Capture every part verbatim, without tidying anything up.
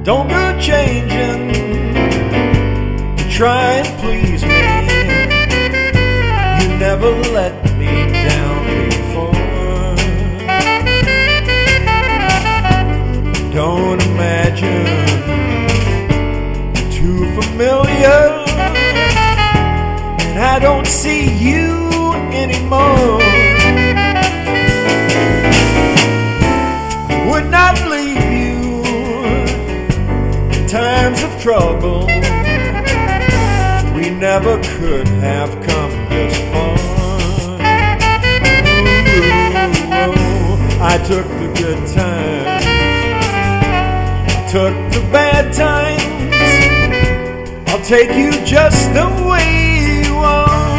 Don't go changing to try and please me. You never let me down before. Don't imagine too familiar, and I don't see you anymore. Would not leave you in times of trouble. We never could have come this far. Ooh, I took the good times, took the bad times. I'll take you just the way you are.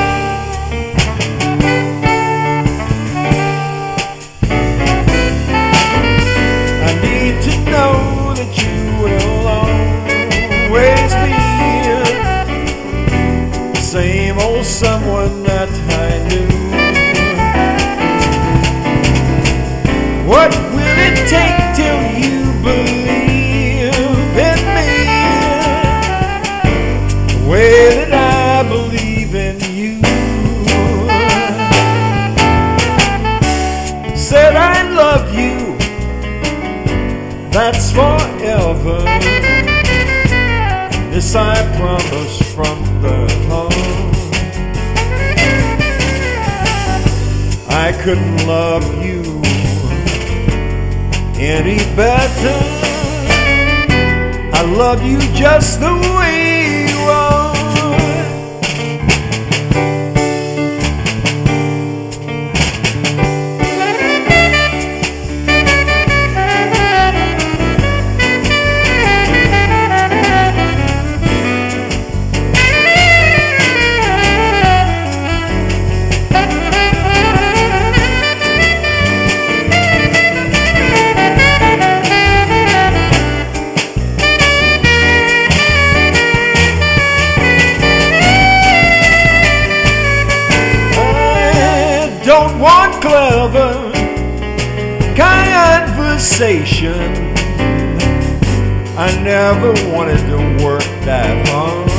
I need to know that you will always be the same old someone that I knew. What will it take till you believe in me the way that I believe in you? Said I love you, that's forever. This I promise from the heart. I couldn't love you any better. I love you just the way you are. Don't want clever conversation. I never wanted to work that hard.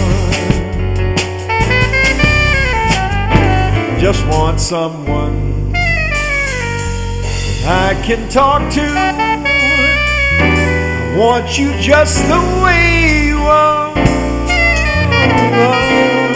Just want someone that I can talk to. I want you just the way you are.